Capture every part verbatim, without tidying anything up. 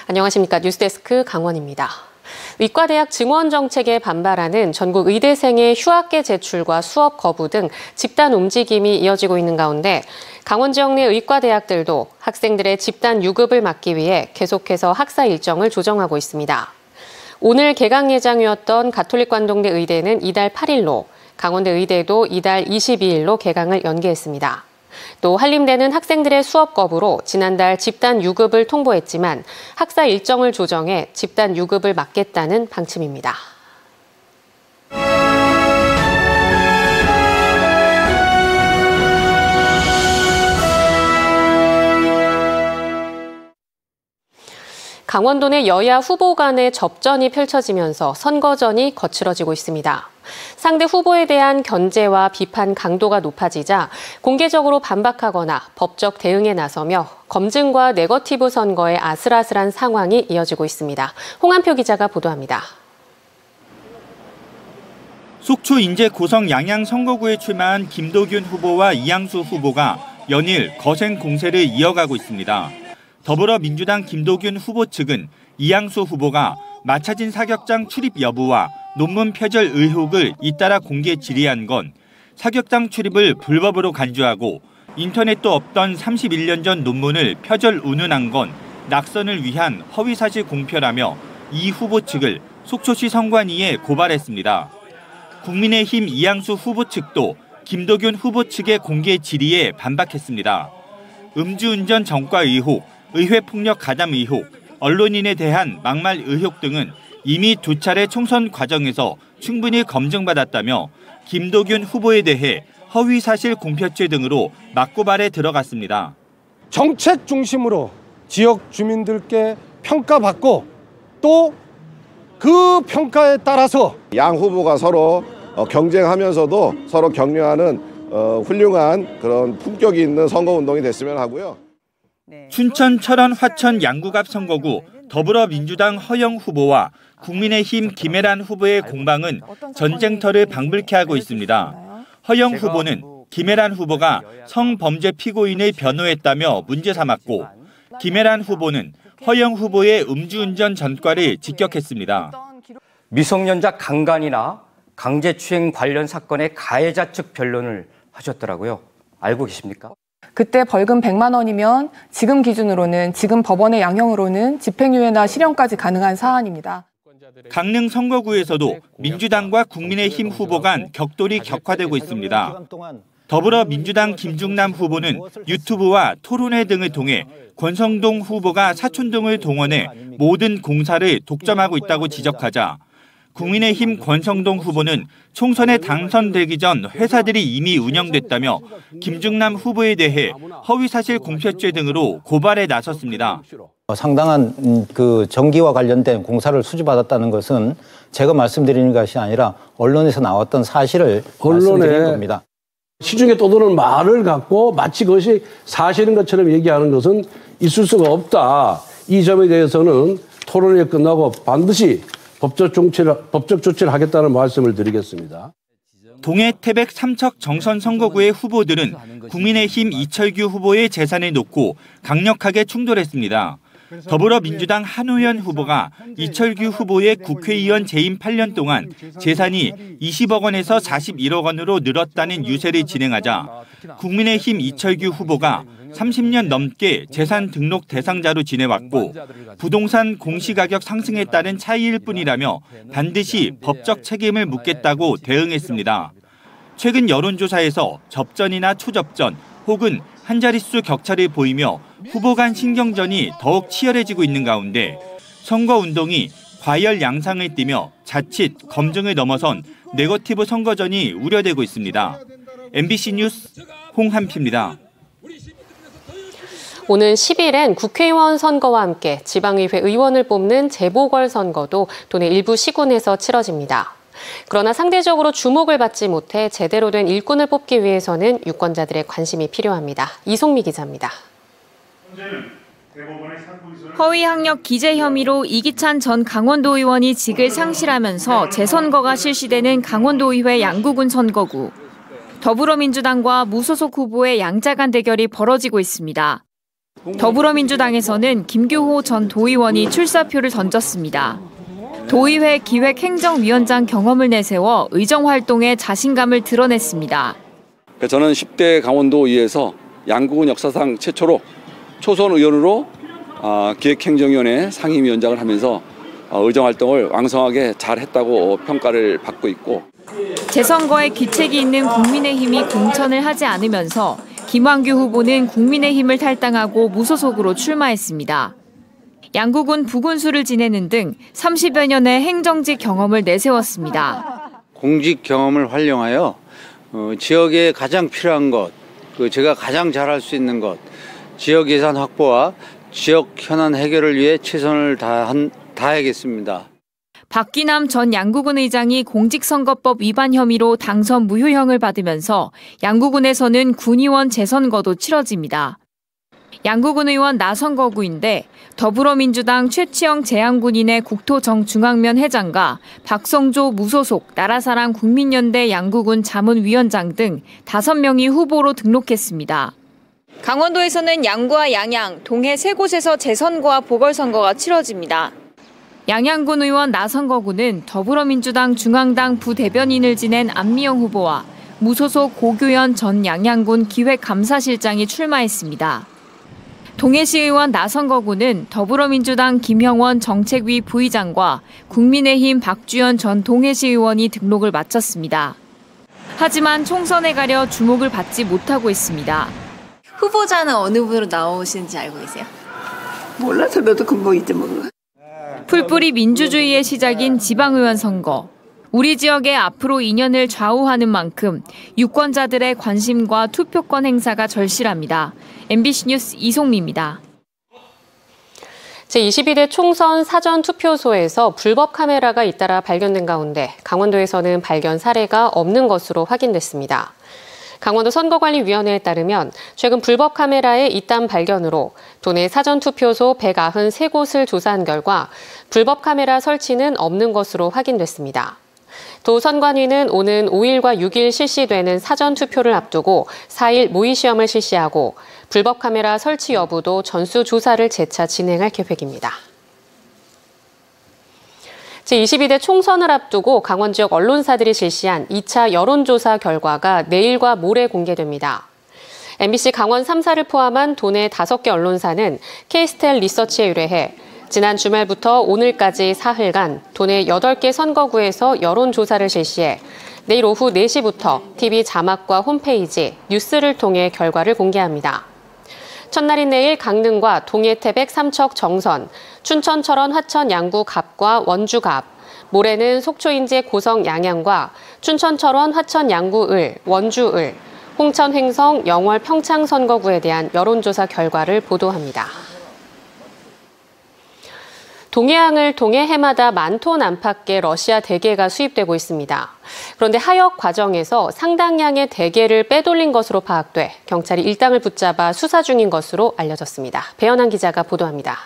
안녕하십니까. 뉴스데스크 강원입니다. 의과대학 증원 정책에 반발하는 전국 의대생의 휴학계 제출과 수업 거부 등 집단 움직임이 이어지고 있는 가운데 강원 지역 내 의과대학들도 학생들의 집단 유급을 막기 위해 계속해서 학사 일정을 조정하고 있습니다. 오늘 개강 예정이었던 가톨릭 관동대 의대는 이달 팔 일로, 강원대 의대도 이달 이십이 일로 개강을 연기했습니다. 또 한림대는 학생들의 수업 거부로 지난달 집단 유급을 통보했지만 학사 일정을 조정해 집단 유급을 막겠다는 방침입니다. 강원도 내 여야 후보 간의 접전이 펼쳐지면서 선거전이 거칠어지고 있습니다. 상대 후보에 대한 견제와 비판 강도가 높아지자 공개적으로 반박하거나 법적 대응에 나서며 검증과 네거티브 선거의 아슬아슬한 상황이 이어지고 있습니다. 홍한표 기자가 보도합니다. 속초 인제 고성 양양 선거구에 출마한 김도균 후보와 이양수 후보가 연일 거센 공세를 이어가고 있습니다. 더불어민주당 김도균 후보 측은 이양수 후보가 맞춰진 사격장 출입 여부와 논문 표절 의혹을 잇따라 공개 질의한 건 사격장 출입을 불법으로 간주하고 인터넷도 없던 삼십일 년 전 논문을 표절 운운한 건 낙선을 위한 허위사실 공표라며 이 후보 측을 속초시 선관위에 고발했습니다. 국민의힘 이양수 후보 측도 김도균 후보 측의 공개 질의에 반박했습니다. 음주운전 전과 의혹, 의회폭력 가담 의혹, 언론인에 대한 막말 의혹 등은 이미 두 차례 총선 과정에서 충분히 검증받았다며 김도균 후보에 대해 허위사실 공표죄 등으로 맞고발에 들어갔습니다. 정책 중심으로 지역 주민들께 평가받고 또 그 평가에 따라서 양 후보가 서로 경쟁하면서도 서로 격려하는 훌륭한 그런 품격이 있는 선거운동이 됐으면 하고요. 춘천, 철원, 화천 양구갑 선거구 더불어민주당 허영 후보와 국민의힘 김혜란 후보의 공방은 전쟁터를 방불케 하고 있습니다. 허영 후보는 김혜란 후보가 성범죄 피고인을 변호했다며 문제 삼았고 김혜란 후보는 허영 후보의 음주운전 전과를 직격했습니다. 미성년자 강간이나 강제추행 관련 사건의 가해자 측 변론을 하셨더라고요. 알고 계십니까? 그때 벌금 백만 원이면 지금 기준으로는 지금 법원의 양형으로는 집행유예나 실형까지 가능한 사안입니다. 강릉 선거구에서도 민주당과 국민의힘 후보 간 격돌이 격화되고 있습니다. 더불어민주당 김중남 후보는 유튜브와 토론회 등을 통해 권성동 후보가 사촌 등을 동원해 모든 공사를 독점하고 있다고 지적하자 국민의힘 권성동 후보는 총선에 당선되기 전 회사들이 이미 운영됐다며 김중남 후보에 대해 허위사실 공표죄 등으로 고발에 나섰습니다. 상당한 그 전기와 관련된 공사를 수주받았다는 것은 제가 말씀드리는 것이 아니라 언론에서 나왔던 사실을 말씀드린 겁니다. 시중에 떠도는 말을 갖고 마치 그것이 사실인 것처럼 얘기하는 것은 있을 수가 없다. 이 점에 대해서는 토론회 끝나고 반드시 법적 조치를, 법적 조치를 하겠다는 말씀을 드리겠습니다. 동해 태백 삼척 정선 선거구의 후보들은 국민의힘 이철규 후보의 재산을 놓고 강력하게 충돌했습니다. 더불어민주당 한우현 후보가 이철규 후보의 국회의원 재임 팔 년 동안 재산이 이십억 원에서 사십일억 원으로 늘었다는 유세를 진행하자 국민의힘 이철규 후보가 삼십 년 넘게 재산 등록 대상자로 지내왔고 부동산 공시가격 상승에 따른 차이일 뿐이라며 반드시 법적 책임을 묻겠다고 대응했습니다. 최근 여론조사에서 접전이나 초접전 혹은 한 자릿수 격차를 보이며 후보 간 신경전이 더욱 치열해지고 있는 가운데 선거운동이 과열 양상을 띠며 자칫 검증을 넘어선 네거티브 선거전이 우려되고 있습니다. 엠비씨 뉴스 홍한표입니다. 오는 십 일엔 국회의원 선거와 함께 지방의회 의원을 뽑는 재보궐선거도 도내 일부 시군에서 치러집니다. 그러나 상대적으로 주목을 받지 못해 제대로 된 일꾼을 뽑기 위해서는 유권자들의 관심이 필요합니다. 이송미 기자입니다. 허위 학력 기재 혐의로 이기찬 전 강원도 의원이 직을 상실하면서 재선거가 실시되는 강원도의회 양구군 선거구. 더불어민주당과 무소속 후보의 양자간 대결이 벌어지고 있습니다. 더불어민주당에서는 김규호 전 도의원이 출사표를 던졌습니다. 도의회 기획행정위원장 경험을 내세워 의정활동에 자신감을 드러냈습니다. 저는 십 대 강원도의회에서 양국은 역사상 최초로 초선 의원으로 기획행정위원회 상임위원장을 하면서 의정활동을 왕성하게 잘했다고 평가를 받고 있고, 재선거에 귀책이 있는 국민의힘이 공천을 하지 않으면서 김완규 후보는 국민의힘을 탈당하고 무소속으로 출마했습니다. 양국은 부군수를 지내는 등 삼십여 년의 행정직 경험을 내세웠습니다. 공직 경험을 활용하여 어, 지역에 가장 필요한 것, 그 제가 가장 잘할 수 있는 것, 지역 예산 확보와 지역 현안 해결을 위해 최선을 다한, 다하겠습니다. 박기남 전 양구군 의장이 공직선거법 위반 혐의로 당선 무효형을 받으면서 양구군에서는 군의원 재선거도 치러집니다. 양구군 의원 나선거구인데 더불어민주당 최치영 재양군인의 국토정중앙면 회장과 박성조 무소속 나라사랑 국민연대 양구군 자문위원장 등 다섯 명이 후보로 등록했습니다. 강원도에서는 양구와 양양, 동해 세 곳에서 재선거와 보궐선거가 치러집니다. 양양군 의원 나선거구는 더불어민주당 중앙당 부대변인을 지낸 안미영 후보와 무소속 고교연 전 양양군 기획감사실장이 출마했습니다. 동해시 의원 나선거구는 더불어민주당 김형원 정책위 부의장과 국민의힘 박주연 전 동해시 의원이 등록을 마쳤습니다. 하지만 총선에 가려 주목을 받지 못하고 있습니다. 후보자는 어느 분으로 나오시는지 알고 계세요? 몰라서 너도 금방 잊어먹어. 풀뿌리 민주주의의 시작인 지방의원 선거. 우리 지역의 앞으로 이 년을 좌우하는 만큼 유권자들의 관심과 투표권 행사가 절실합니다. 엠비씨 뉴스 이송미입니다. 제이십이 대 총선 사전 투표소에서 불법 카메라가 잇따라 발견된 가운데 강원도에서는 발견 사례가 없는 것으로 확인됐습니다. 강원도 선거관리위원회에 따르면 최근 불법 카메라의 잇단 발견으로 도내 사전투표소 백구십삼 곳을 조사한 결과 불법 카메라 설치는 없는 것으로 확인됐습니다. 도 선관위는 오는 오 일과 육 일 실시되는 사전투표를 앞두고 사 일 모의시험을 실시하고 불법 카메라 설치 여부도 전수조사를 재차 진행할 계획입니다. 제이십이 대 총선을 앞두고 강원 지역 언론사들이 실시한 이 차 여론조사 결과가 내일과 모레 공개됩니다. 엠비씨 강원 삼 사를 포함한 도내 다섯 개 언론사는 K스텔 리서치에 의뢰해 지난 주말부터 오늘까지 사흘간 도내 여덟 개 선거구에서 여론조사를 실시해 내일 오후 네 시부터 티비 자막과 홈페이지, 뉴스를 통해 결과를 공개합니다. 첫날인 내일 강릉과 동해 태백 삼척 정선, 춘천 철원 화천 양구 갑과 원주 갑, 모레는 속초 인제 고성 양양과 춘천 철원 화천 양구 을, 원주 을, 홍천 횡성 영월 평창 선거구에 대한 여론조사 결과를 보도합니다. 동해항을 통해 해마다 만 톤 안팎의 러시아 대게가 수입되고 있습니다. 그런데 하역 과정에서 상당량의 대게를 빼돌린 것으로 파악돼 경찰이 일당을 붙잡아 수사 중인 것으로 알려졌습니다. 배현한 기자가 보도합니다.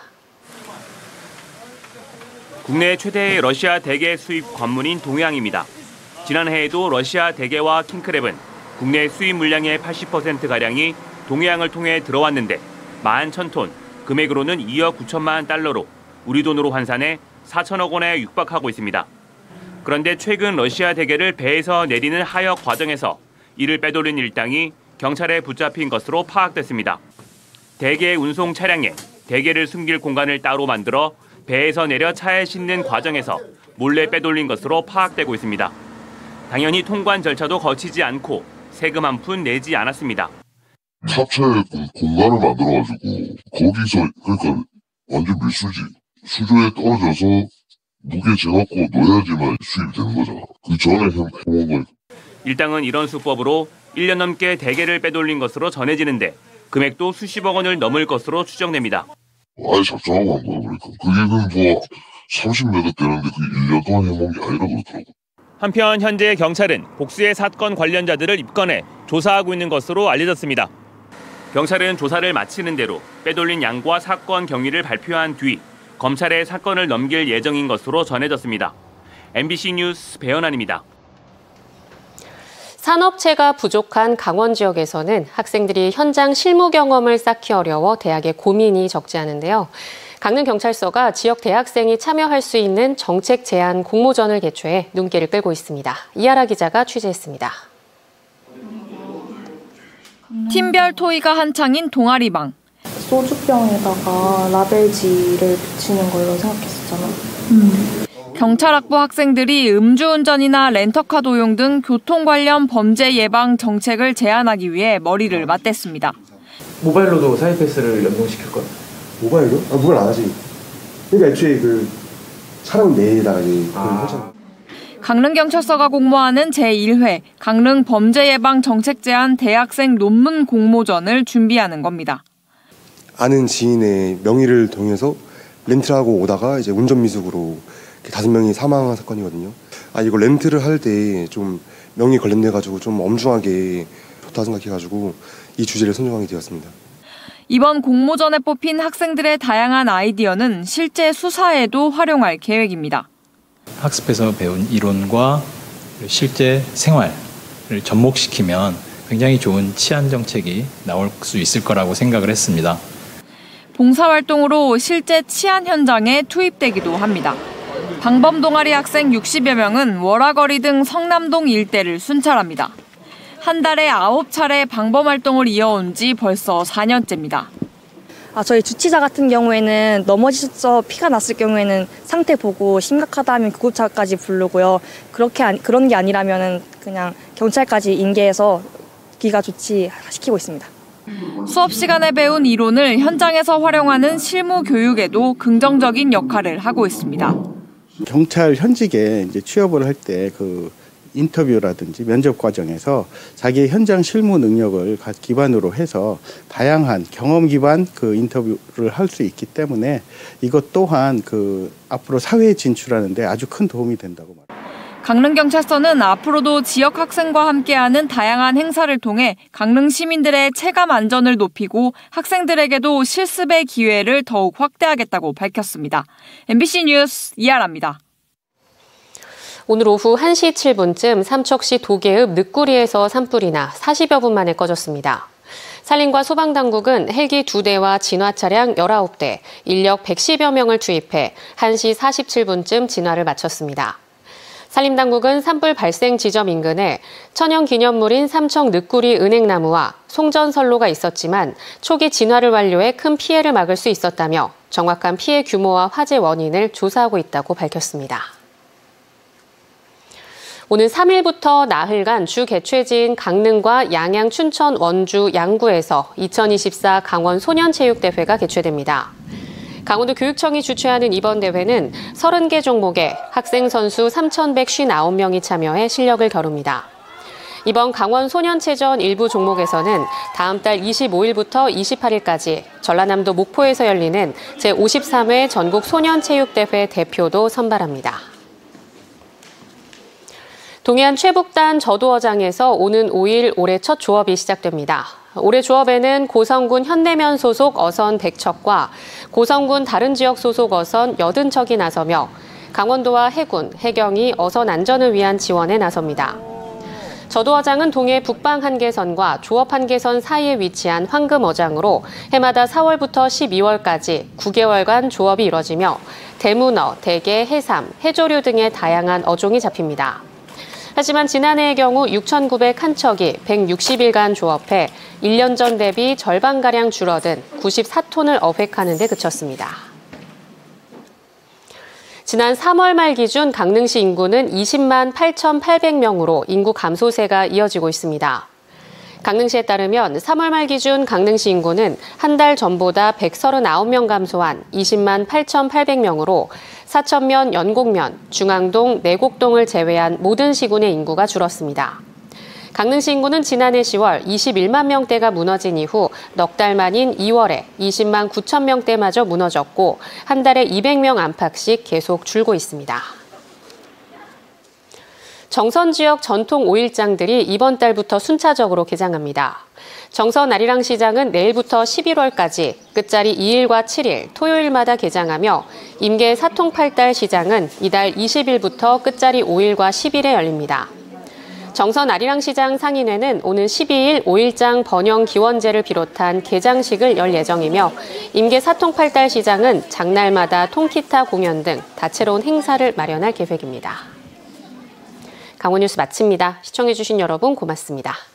국내 최대의 러시아 대게 수입 관문인 동해항입니다. 지난해에도 러시아 대게와 킹크랩은 국내 수입 물량의 팔십 퍼센트가량이 동해항을 통해 들어왔는데 만 천 톤, 금액으로는 이억 구천만 달러로 우리 돈으로 환산해 사천억 원에 육박하고 있습니다. 그런데 최근 러시아 대게를 배에서 내리는 하역 과정에서 이를 빼돌린 일당이 경찰에 붙잡힌 것으로 파악됐습니다. 대게 운송 차량에 대게를 숨길 공간을 따로 만들어 배에서 내려 차에 싣는 과정에서 몰래 빼돌린 것으로 파악되고 있습니다. 당연히 통관 절차도 거치지 않고 세금 한 푼 내지 않았습니다. 차체에 공간을 만들어가지고 거기서 그러니까 완전 밀수지. 수조에 떨어져서 무게 재갖고 넣어야지만 수입이 되는 거잖아. 그 전에 해먹은 거니까. 일당은 이런 수법으로 일 년 넘게 대게를 빼돌린 것으로 전해지는데 금액도 수십억 원을 넘을 것으로 추정됩니다. 아예 작정하고 한 거야. 그러니까 그게 뭐 삼십 몇억 되는데 그게 일 년 동안 해먹은 게 아니라 그러더라고. 한편 현재 경찰은 복수의 사건 관련자들을 입건해 조사하고 있는 것으로 알려졌습니다. 경찰은 조사를 마치는 대로 빼돌린 양과 사건 경위를 발표한 뒤 검찰에 사건을 넘길 예정인 것으로 전해졌습니다. 엠비씨 뉴스 배현환입니다. 산업체가 부족한 강원 지역에서는 학생들이 현장 실무 경험을 쌓기 어려워 대학에 고민이 적지 않은데요. 강릉경찰서가 지역 대학생이 참여할 수 있는 정책 제안 공모전을 개최해 눈길을 끌고 있습니다. 이하라 기자가 취재했습니다. 팀별 토의가 한창인 동아리방. 소주병에다가 라벨지를 붙이는 걸로 생각했었잖아. 음. 경찰학부 학생들이 음주운전이나 렌터카 도용 등 교통 관련 범죄 예방 정책을 제안하기 위해 머리를 맞댔습니다. 모바일로도 사회 패스를 연동시킬 거야. 모바일로? 아, 모바일 안 하지. 그러니까 애초에 그 차량 내에다가 이제 아. 강릉경찰서가 공모하는 제일 회 강릉 범죄 예방 정책 제안 대학생 논문 공모전을 준비하는 겁니다. 아는 지인의 명의를 통해서 렌트를 하고 오다가 이제 운전 미숙으로 다섯 명이 사망한 사건이거든요. 아 이거 렌트를 할 때 좀 명의 관련돼 가지고 좀 엄중하게 좋다 생각해가지고 이 주제를 선정하게 되었습니다. 이번 공모전에 뽑힌 학생들의 다양한 아이디어는 실제 수사에도 활용할 계획입니다. 학습에서 배운 이론과 실제 생활을 접목시키면 굉장히 좋은 치안 정책이 나올 수 있을 거라고 생각을 했습니다. 봉사활동으로 실제 치안 현장에 투입되기도 합니다. 방범 동아리 학생 육십여 명은 월화거리 등 성남동 일대를 순찰합니다. 한 달에 아홉 차례 방범 활동을 이어온 지 벌써 사 년째입니다. 아, 저희 주치자 같은 경우에는 넘어지셔서 피가 났을 경우에는 상태 보고 심각하다 하면 구급차까지 부르고요. 그렇게 아니, 그런 게 아니라면은 그냥 경찰까지 인계해서 기가 조치시키고 있습니다. 수업 시간에 배운 이론을 현장에서 활용하는 실무 교육에도 긍정적인 역할을 하고 있습니다. 경찰 현직에 이제 취업을 할 때 그 인터뷰라든지 면접 과정에서 자기의 현장 실무 능력을 기반으로 해서 다양한 경험 기반 그 인터뷰를 할 수 있기 때문에 이것 또한 그 앞으로 사회에 진출하는데 아주 큰 도움이 된다고 말합니다. 강릉경찰서는 앞으로도 지역 학생과 함께하는 다양한 행사를 통해 강릉 시민들의 체감 안전을 높이고 학생들에게도 실습의 기회를 더욱 확대하겠다고 밝혔습니다. 엠비씨 뉴스 이하라입니다. 오늘 오후 한 시 칠 분쯤 삼척시 도계읍 늑구리에서 산불이 나 사십여 분 만에 꺼졌습니다. 산림과 소방당국은 헬기 두 대와 진화 차량 열아홉 대, 인력 백십여 명을 투입해 한 시 사십칠 분쯤 진화를 마쳤습니다. 산림당국은 산불 발생 지점 인근에 천연기념물인 삼척 늑구리 은행나무와 송전선로가 있었지만 초기 진화를 완료해 큰 피해를 막을 수 있었다며 정확한 피해 규모와 화재 원인을 조사하고 있다고 밝혔습니다. 오는 삼 일부터 나흘간 주 개최지인 강릉과 양양, 춘천, 원주, 양구에서 이천이십사 강원 소년체육대회가 개최됩니다. 강원도 교육청이 주최하는 이번 대회는 서른 개 종목에 학생 선수 삼천백오십구 명이 참여해 실력을 겨룹니다. 이번 강원 소년체전 일부 종목에서는 다음 달 이십오 일부터 이십팔 일까지 전라남도 목포에서 열리는 제오십삼 회 전국 소년체육대회 대표도 선발합니다. 동해안 최북단 저도어장에서 오는 오 일 올해 첫 조업이 시작됩니다. 올해 조업에는 고성군 현내면 소속 어선 백 척과 고성군 다른 지역 소속 어선 여든 척이 나서며 강원도와 해군, 해경이 어선 안전을 위한 지원에 나섭니다. 저도어장은 동해 북방 한계선과 조업 한계선 사이에 위치한 황금어장으로 해마다 사월부터 십이월까지 구 개월간 조업이 이뤄지며 대문어, 대게, 해삼, 해조류 등의 다양한 어종이 잡힙니다. 하지만 지난해의 경우 육천구백일 척이 백육십 일간 조업해 일 년 전 대비 절반가량 줄어든 구십사 톤을 어획하는 데 그쳤습니다. 지난 삼월 말 기준 강릉시 인구는 이십만 팔천팔백 명으로 인구 감소세가 이어지고 있습니다. 강릉시에 따르면 삼월 말 기준 강릉시 인구는 한 달 전보다 백삼십구 명 감소한 이십만 팔천팔백 명으로 사천면, 연곡면, 중앙동, 내곡동을 제외한 모든 시군의 인구가 줄었습니다. 강릉시 인구는 지난해 시월 이십일만 명대가 무너진 이후 넉 달 만인 이월에 이십만 구천 명대마저 무너졌고 한 달에 이백 명 안팎씩 계속 줄고 있습니다. 정선 지역 전통 오일장들이 이번 달부터 순차적으로 개장합니다. 정선 아리랑 시장은 내일부터 십일월까지 끝자리 이 일과 칠 일 토요일마다 개장하며 임계 사통팔달 시장은 이달 이십 일부터 끝자리 오 일과 십 일에 열립니다. 정선 아리랑시장 상인회는 오는 십이일 오일장 번영 기원제를 비롯한 개장식을 열 예정이며 임계 사통팔달시장은 장날마다 통기타 공연 등 다채로운 행사를 마련할 계획입니다. 강원뉴스 마칩니다. 시청해주신 여러분 고맙습니다.